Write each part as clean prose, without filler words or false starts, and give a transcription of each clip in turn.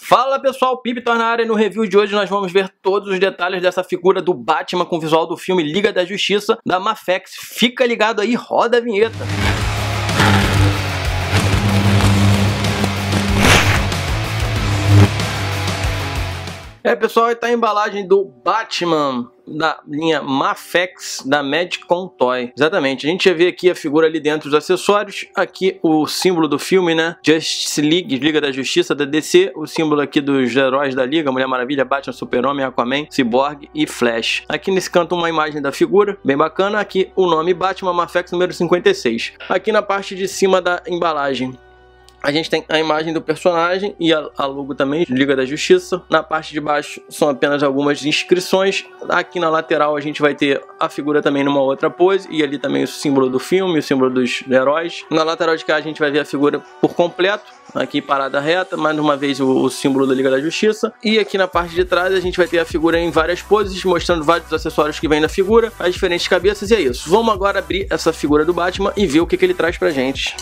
Fala pessoal, Pipitor na área e no review de hoje nós vamos ver todos os detalhes dessa figura do Batman com o visual do filme Liga da Justiça da Mafex. Fica ligado aí, roda a vinheta. Pessoal, tá a embalagem do Batman da linha Mafex da Madcon Toy. Exatamente, a gente já vê aqui a figura ali dentro dos acessórios, aqui o símbolo do filme, né? Justice League, Liga da Justiça da DC, o símbolo aqui dos heróis da Liga, Mulher Maravilha, Batman, Super-Homem, Aquaman, Cyborg e Flash. Aqui nesse canto uma imagem da figura, bem bacana, aqui o nome Batman Mafex número 56. Aqui na parte de cima da embalagem a gente tem a imagem do personagem e a logo também, Liga da Justiça. Na parte de baixo são apenas algumas inscrições. Aqui na lateral a gente vai ter a figura também numa outra pose. E ali também o símbolo do filme, o símbolo dos heróis. Na lateral de cá a gente vai ver a figura por completo. Aqui parada reta, mais uma vez o símbolo da Liga da Justiça. E aqui na parte de trás a gente vai ter a figura em várias poses, mostrando vários acessórios que vem na figura, as diferentes cabeças, e é isso. Vamos agora abrir essa figura do Batman e ver o que ele traz pra gente.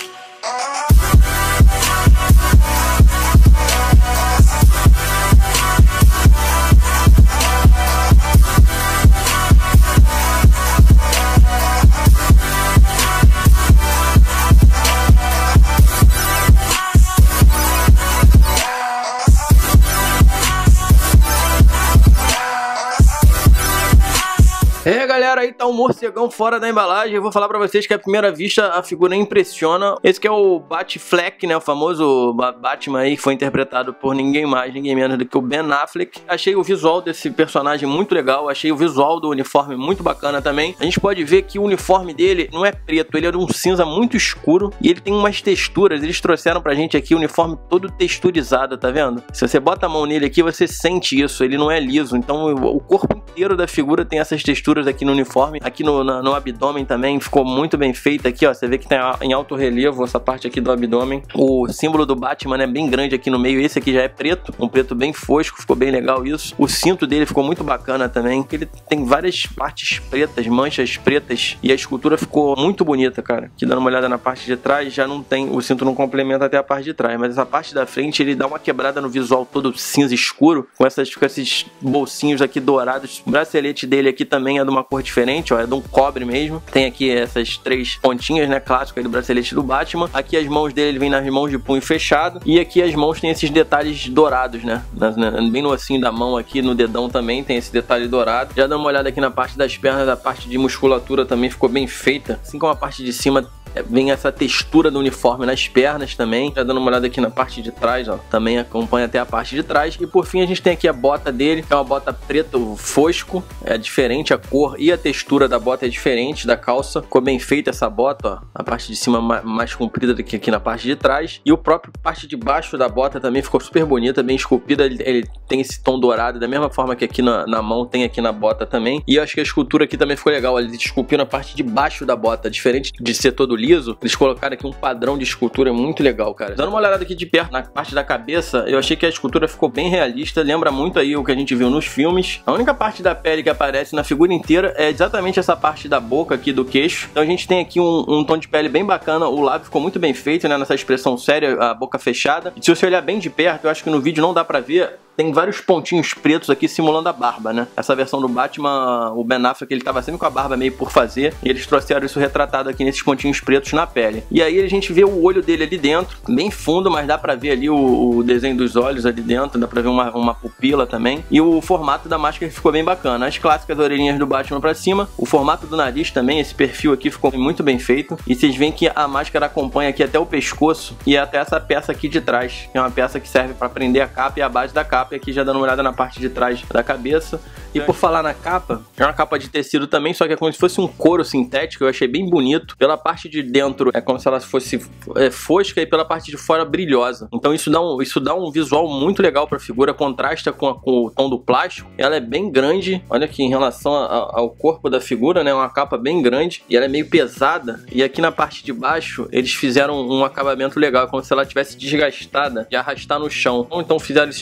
Galera, aí tá um morcegão fora da embalagem. Eu vou falar pra vocês que à primeira vista a figura impressiona. Esse que é o Batfleck, né, o famoso Batman aí, que foi interpretado por ninguém mais, ninguém menos do que o Ben Affleck. Achei o visual desse personagem muito legal, achei o visual do uniforme muito bacana também. A gente pode ver que o uniforme dele não é preto, ele é de um cinza muito escuro e ele tem umas texturas. Eles trouxeram pra gente aqui o uniforme todo texturizado, tá vendo? Se você bota a mão nele aqui, você sente isso, ele não é liso. Então o corpo inteiro da figura tem essas texturas aqui no uniforme, aqui no abdômen também ficou muito bem feito aqui, ó, você vê que tem em alto relevo essa parte aqui do abdômen. O símbolo do Batman é bem grande aqui no meio, esse aqui já é preto, um preto bem fosco, ficou bem legal isso. O cinto dele ficou muito bacana também, ele tem várias partes pretas, manchas pretas, e a escultura ficou muito bonita, cara. Aqui dando uma olhada na parte de trás, já não tem, o cinto não complementa até a parte de trás, mas essa parte da frente ele dá uma quebrada no visual todo cinza escuro, com esses bolsinhos aqui dourados. O bracelete dele aqui também é de uma cor diferente, ó, é de um cobre mesmo. Tem aqui essas três pontinhas, né, clássico aí do bracelete do Batman. Aqui as mãos dele, ele vem nas mãos de punho fechado, e aqui as mãos tem esses detalhes dourados, né, bem no ossinho da mão aqui, no dedão também tem esse detalhe dourado. Já dá uma olhada aqui na parte das pernas, a parte de musculatura também ficou bem feita, assim como a parte de cima vem essa textura do uniforme nas pernas também. Já dando uma olhada aqui na parte de trás, ó, também acompanha até a parte de trás. E por fim a gente tem aqui a bota dele, que é uma bota preta fosco, é diferente a cor e a textura da bota é diferente da calça. Ficou bem feita essa bota, ó, a parte de cima mais comprida do que aqui na parte de trás. E o próprio parte de baixo da bota também ficou super bonita, bem esculpida. Ele tem esse tom dourado, da mesma forma que aqui na mão tem aqui na bota também. E eu acho que a escultura aqui também ficou legal, ele esculpiu na parte de baixo da bota, diferente de ser todo liso, eles colocaram aqui um padrão de escultura muito legal, cara. Dando uma olhada aqui de perto na parte da cabeça, eu achei que a escultura ficou bem realista, lembra muito aí o que a gente viu nos filmes. A única parte da pele que aparece na figura inteira é exatamente essa parte da boca aqui do queixo. Então a gente tem aqui um tom de pele bem bacana, o lábio ficou muito bem feito, né, nessa expressão séria, a boca fechada. E se você olhar bem de perto, eu acho que no vídeo não dá pra ver, tem vários pontinhos pretos aqui simulando a barba, né? Essa versão do Batman, o Ben Affleck, ele tava sempre com a barba meio por fazer, e eles trouxeram isso retratado aqui nesses pontinhos pretos na pele. E aí a gente vê o olho dele ali dentro, bem fundo, mas dá pra ver ali o desenho dos olhos ali dentro, dá pra ver uma pupila também. E o formato da máscara ficou bem bacana. As clássicas orelhinhas do Batman pra cima, o formato do nariz também, esse perfil aqui ficou muito bem feito. E vocês veem que a máscara acompanha aqui até o pescoço e até essa peça aqui de trás, que é uma peça que serve pra prender a capa e a base da capa, e aqui já dando uma olhada na parte de trás da cabeça. E por falar na capa, é uma capa de tecido também, só que é como se fosse um couro sintético, eu achei bem bonito. Pela parte de dentro é como se ela fosse fosca e pela parte de fora brilhosa. Então isso dá um visual muito legal pra figura, contrasta com o tom do plástico. Ela é bem grande, olha aqui em relação ao corpo da figura, né, uma capa bem grande e ela é meio pesada. E aqui na parte de baixo eles fizeram um acabamento legal, como se ela tivesse desgastada de arrastar no chão. Ou então fizeram esses cortezinhos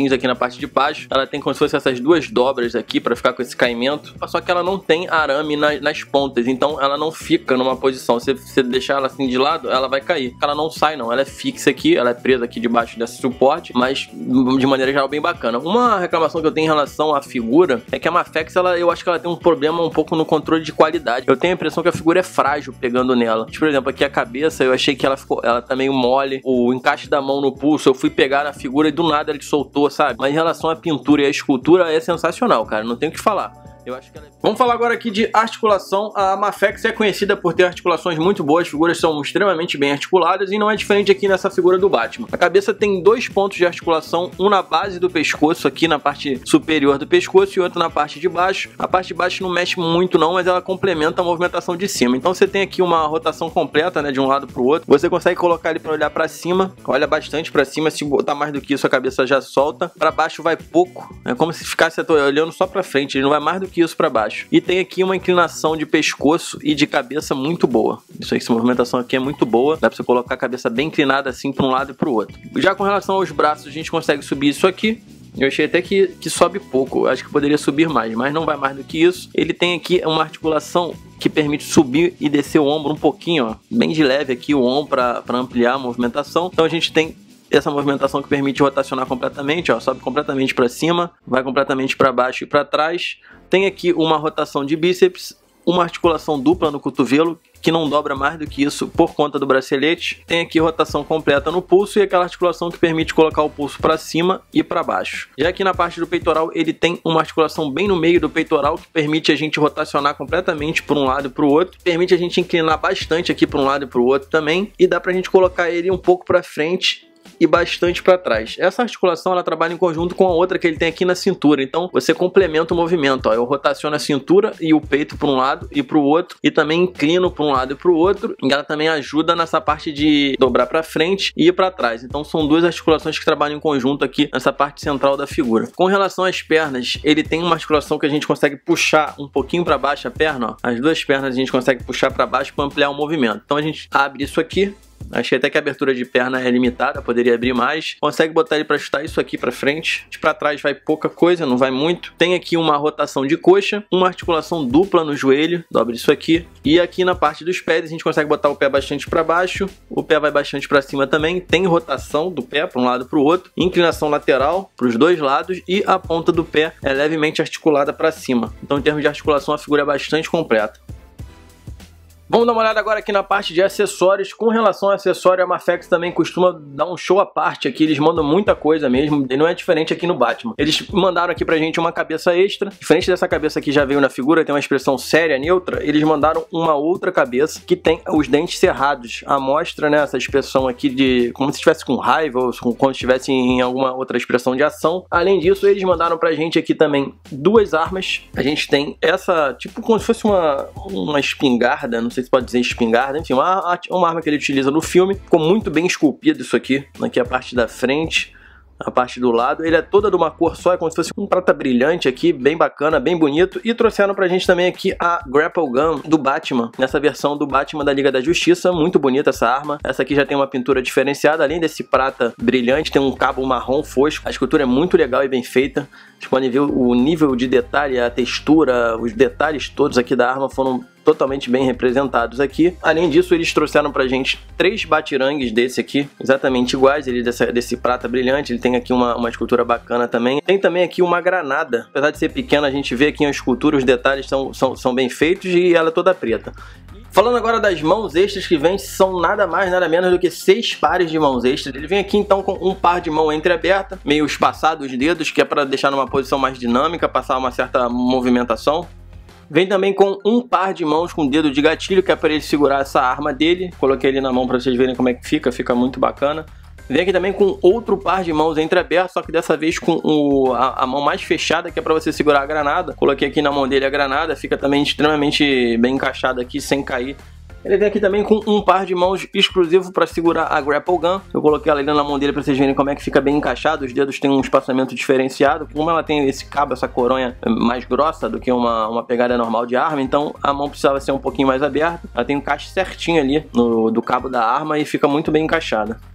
botõezinhos aqui na parte de baixo. Ela tem como se fosse essas duas dobras aqui para ficar com esse caimento, só que ela não tem arame nas pontas, então ela não fica numa posição. Se você deixar ela assim de lado, ela vai cair. Ela não sai não, ela é fixa aqui, ela é presa aqui debaixo desse suporte, mas de maneira geral bem bacana. Uma reclamação que eu tenho em relação à figura é que a Mafex, eu acho que ela tem um problema um pouco no controle de qualidade. Eu tenho a impressão que a figura é frágil pegando nela. Por exemplo, aqui a cabeça, eu achei que ela tá meio mole. O encaixe da mão no pulso, eu fui pegar na figura e do nada ele soltou, sabe? Mas em relação à pintura e à escultura, é sensacional, cara. Não tem o que falar. Eu acho que ela... Vamos falar agora aqui de articulação. A Mafex é conhecida por ter articulações muito boas, as figuras são extremamente bem articuladas e não é diferente aqui nessa figura do Batman. A cabeça tem dois pontos de articulação, um na base do pescoço, aqui na parte superior do pescoço, e outro na parte de baixo. A parte de baixo não mexe muito não, mas ela complementa a movimentação de cima. Então você tem aqui uma rotação completa, né, de um lado para o outro. Você consegue colocar ele para olhar para cima, olha bastante para cima, se botar mais do que isso a cabeça já solta. Para baixo vai pouco, é como se ficasse olhando só para frente, ele não vai mais do que isso para baixo. E tem aqui uma inclinação de pescoço e de cabeça muito boa. Isso aí, essa movimentação aqui é muito boa. Dá pra você colocar a cabeça bem inclinada assim para um lado e para o outro. Já com relação aos braços, a gente consegue subir isso aqui. Eu achei até que sobe pouco. Acho que poderia subir mais, mas não vai mais do que isso. Ele tem aqui uma articulação que permite subir e descer o ombro um pouquinho, ó, bem de leve aqui o ombro para ampliar a movimentação. Então a gente tem essa movimentação que permite rotacionar completamente, ó, sobe completamente para cima, vai completamente para baixo e para trás. Tem aqui uma rotação de bíceps, uma articulação dupla no cotovelo, que não dobra mais do que isso por conta do bracelete. Tem aqui rotação completa no pulso e aquela articulação que permite colocar o pulso para cima e para baixo. Já aqui na parte do peitoral, ele tem uma articulação bem no meio do peitoral que permite a gente rotacionar completamente por um lado e para o outro. Permite a gente inclinar bastante aqui para um lado e para o outro também. E dá para a gente colocar ele um pouco para frente e bastante para trás. Essa articulação ela trabalha em conjunto com a outra que ele tem aqui na cintura, então você complementa o movimento, ó. Eu rotaciono a cintura e o peito para um lado e para o outro, e também inclino para um lado e para o outro, e ela também ajuda nessa parte de dobrar para frente e ir para trás. Então são duas articulações que trabalham em conjunto aqui nessa parte central da figura. Com relação às pernas, ele tem uma articulação que a gente consegue puxar um pouquinho para baixo a perna, ó. As duas pernas a gente consegue puxar para baixo para ampliar o movimento. Então a gente abre isso aqui. Achei até que a abertura de perna é limitada, poderia abrir mais. Consegue botar ele para chutar isso aqui para frente. Para trás vai pouca coisa, não vai muito. Tem aqui uma rotação de coxa, uma articulação dupla no joelho, dobra isso aqui. E aqui na parte dos pés a gente consegue botar o pé bastante para baixo, o pé vai bastante para cima também. Tem rotação do pé para um lado e para o outro, inclinação lateral para os dois lados e a ponta do pé é levemente articulada para cima. Então em termos de articulação a figura é bastante completa. Vamos dar uma olhada agora aqui na parte de acessórios. Com relação ao acessório, a Mafex também costuma dar um show à parte aqui. Eles mandam muita coisa mesmo, e não é diferente aqui no Batman. Eles mandaram aqui pra gente uma cabeça extra. Diferente dessa cabeça que já veio na figura, tem uma expressão séria, neutra. Eles mandaram uma outra cabeça que tem os dentes cerrados. A mostra, né, essa expressão aqui de como se estivesse com raiva ou quando estivesse em alguma outra expressão de ação. Além disso, eles mandaram pra gente aqui também duas armas. A gente tem essa, tipo como se fosse uma espingarda, não sei se pode dizer espingarda, enfim, uma arma que ele utiliza no filme. Ficou muito bem esculpido isso aqui. Aqui a parte da frente, a parte do lado. Ele é toda de uma cor só, é como se fosse um prata brilhante aqui, bem bacana, bem bonito. E trouxeram pra gente também aqui a Grapple Gun do Batman, nessa versão do Batman da Liga da Justiça. Muito bonita essa arma. Essa aqui já tem uma pintura diferenciada, além desse prata brilhante, tem um cabo marrom fosco. A escultura é muito legal e bem feita. Vocês podem ver o nível de detalhe, a textura, os detalhes todos aqui da arma foram totalmente bem representados aqui. Além disso, eles trouxeram pra gente 3 batirangues desse aqui, exatamente iguais, ele desse prata brilhante. Ele tem aqui uma escultura bacana também. Tem também aqui uma granada. Apesar de ser pequena, a gente vê aqui a escultura, os detalhes são bem feitos e ela é toda preta. Falando agora das mãos extras que vem, são nada mais, nada menos do que 6 pares de mãos extras. Ele vem aqui então com um par de mão entreaberta, meio espaçado os dedos, que é para deixar numa posição mais dinâmica, passar uma certa movimentação. Vem também com um par de mãos com dedo de gatilho, que é para ele segurar essa arma dele. Coloquei ele na mão para vocês verem como é que fica muito bacana. Vem aqui também com outro par de mãos entreabertas, só que dessa vez com a mão mais fechada, que é para você segurar a granada. Coloquei aqui na mão dele a granada, fica também extremamente bem encaixada aqui, sem cair. Ele vem aqui também com um par de mãos exclusivo para segurar a Grapple Gun. Eu coloquei ela ali na mão dele para vocês verem como é que fica bem encaixado. Os dedos têm um espaçamento diferenciado. Como ela tem esse cabo, essa coronha mais grossa do que uma pegada normal de arma, então a mão precisava ser um pouquinho mais aberta. Ela tem um encaixe certinho ali do cabo da arma e fica muito bem encaixada.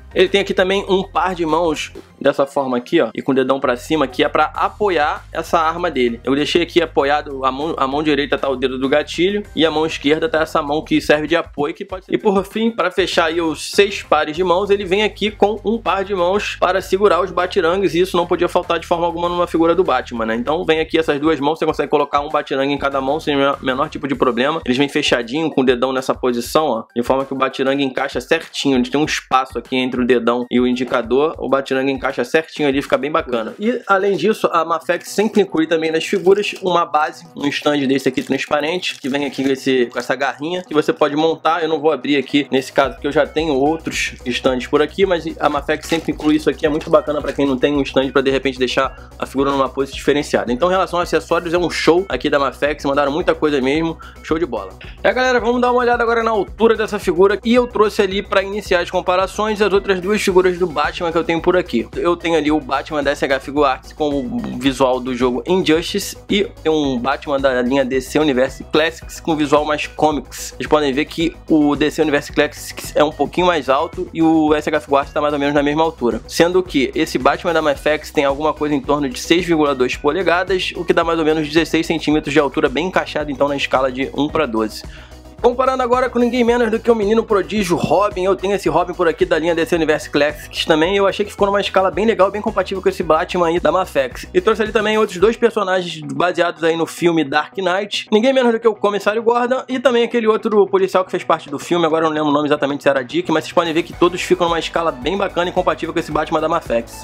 Ele tem aqui também um par de mãos dessa forma aqui, ó, e com o dedão pra cima, que é pra apoiar essa arma dele. Eu deixei aqui apoiado, a mão direita tá o dedo do gatilho e a mão esquerda tá essa mão que serve de apoio, que pode ser. E por fim, para fechar aí os 6 pares de mãos, ele vem aqui com um par de mãos para segurar os batirangues, e isso não podia faltar de forma alguma numa figura do Batman, né? Então vem aqui essas duas mãos, você consegue colocar um batirangue em cada mão sem o menor tipo de problema. Eles vêm fechadinho com o dedão nessa posição, ó, de forma que o batirangue encaixa certinho. Eles têm um espaço aqui entre o dedão e o indicador, o batirangue encaixa certinho ali, fica bem bacana. E além disso, a Mafex sempre inclui também nas figuras uma base, um stand desse aqui transparente, que vem aqui com essa garrinha, que você pode montar. Eu não vou abrir aqui nesse caso, porque eu já tenho outros stands por aqui, mas a Mafex sempre inclui isso aqui, é muito bacana para quem não tem um stand, para de repente deixar a figura numa pose diferenciada. Então, em relação a acessórios, é um show aqui da Mafex, mandaram muita coisa mesmo, show de bola. Galera, vamos dar uma olhada agora na altura dessa figura, e eu trouxe ali para iniciar as comparações as outras duas figuras do Batman que eu tenho por aqui. Eu tenho ali o Batman da SH Figuarts com o visual do jogo Injustice, e tem um Batman da linha DC Universe Classics com visual mais comics. Vocês podem ver que o DC Universe Classics é um pouquinho mais alto e o SH Figuarts está mais ou menos na mesma altura, sendo que esse Batman da Mafex tem alguma coisa em torno de 6,2 polegadas, o que dá mais ou menos 16 centímetros de altura, bem encaixado então na escala de 1:12. Comparando agora com ninguém menos do que o menino prodígio Robin, eu tenho esse Robin por aqui da linha DC Universe Classics também. Eu achei que ficou numa escala bem legal, bem compatível com esse Batman aí da Mafex. E trouxe ali também outros dois personagens baseados aí no filme Dark Knight, ninguém menos do que o Comissário Gordon e também aquele outro policial que fez parte do filme, agora eu não lembro o nome exatamente se era Dick, mas vocês podem ver que todos ficam numa escala bem bacana e compatível com esse Batman da Mafex.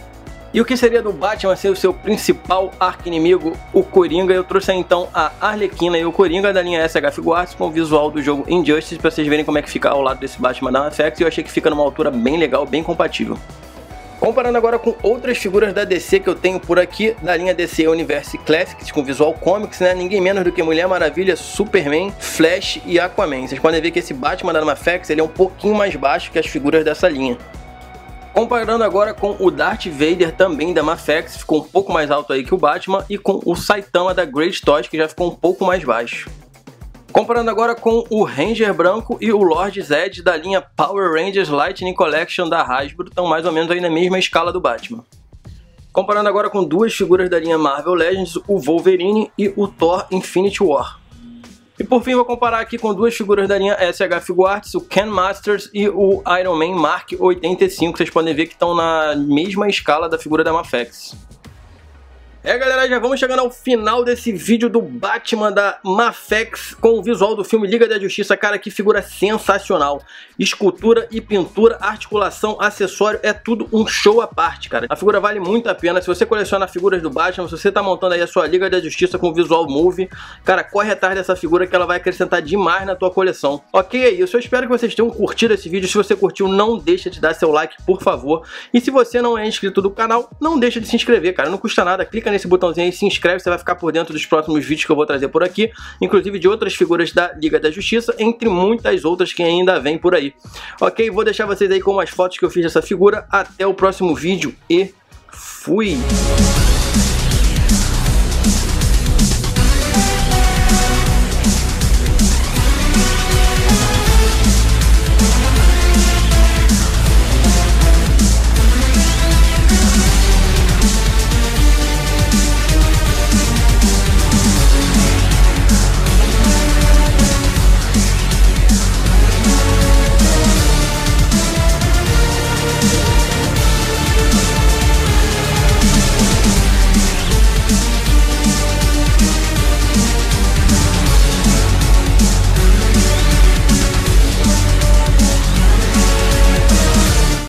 E o que seria do Batman ser o seu principal arqui-inimigo, o Coringa? Eu trouxe aí, então a Arlequina e o Coringa da linha SH Figuarts com o visual do jogo Injustice, para vocês verem como é que fica ao lado desse Batman da Mafex, e eu achei que fica numa altura bem legal, bem compatível. Comparando agora com outras figuras da DC que eu tenho por aqui, da linha DC Universe Classics, com visual comics, né? Ninguém menos do que Mulher Maravilha, Superman, Flash e Aquaman. Vocês podem ver que esse Batman da Mafex, ele é um pouquinho mais baixo que as figuras dessa linha. Comparando agora com o Darth Vader também da Mafex, ficou um pouco mais alto aí que o Batman, e com o Saitama da Great Toys, que já ficou um pouco mais baixo. Comparando agora com o Ranger branco e o Lord Zed da linha Power Rangers Lightning Collection da Hasbro, estão mais ou menos aí na mesma escala do Batman. Comparando agora com duas figuras da linha Marvel Legends, o Wolverine e o Thor Infinity War. E por fim, vou comparar aqui com duas figuras da linha SH Figuarts, o Ken Masters e o Iron Man Mark 85, vocês podem ver que estão na mesma escala da figura da Mafex. Galera, já vamos chegando ao final desse vídeo do Batman da Mafex com o visual do filme Liga da Justiça. Cara, que figura sensacional. Escultura e pintura, articulação, acessório, é tudo um show à parte, cara. A figura vale muito a pena. Se você coleciona figuras do Batman, se você tá montando aí a sua Liga da Justiça com visual movie, cara, corre atrás dessa figura que ela vai acrescentar demais na tua coleção. Ok, é isso. Eu espero que vocês tenham curtido esse vídeo. Se você curtiu, não deixa de dar seu like, por favor. E se você não é inscrito do canal, não deixa de se inscrever, cara. Não custa nada. Clica nesse botãozinho aí, se inscreve, você vai ficar por dentro dos próximos vídeos que eu vou trazer por aqui, inclusive de outras figuras da Liga da Justiça, entre muitas outras que ainda vêm por aí. Ok, vou deixar vocês aí com umas fotos que eu fiz dessa figura. Até o próximo vídeo e fui!